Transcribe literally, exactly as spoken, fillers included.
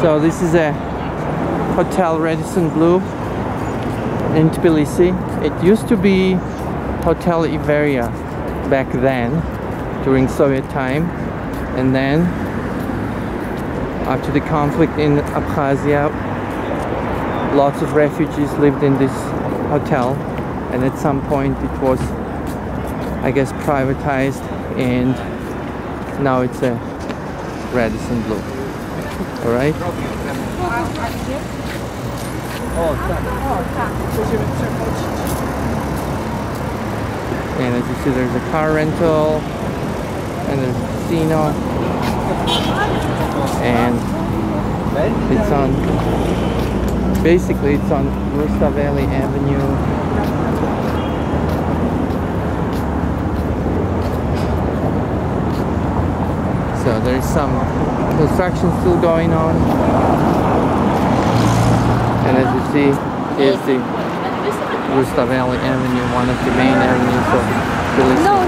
So this is a Hotel Radisson Blu in Tbilisi. It used to be Hotel Iveria back then, during Soviet time, and then after the conflict in Abkhazia, lots of refugees lived in this hotel, and at some point it was, I guess, privatized, and now it's a Radisson Blu. All right. And as you see, there's a car rental, and there's a casino, and it's on, basically it's on Rustaveli Avenue. So there's some construction still going on, and as you see, here's the Rustaveli Avenue, one of the main avenues of Tbilisi.